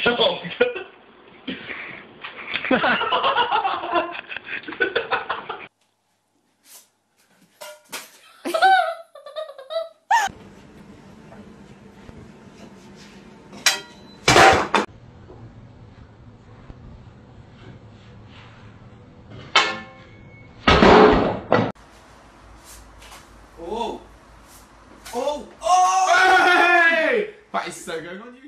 Oh! Oh! Oh! Hey! That is so going on you.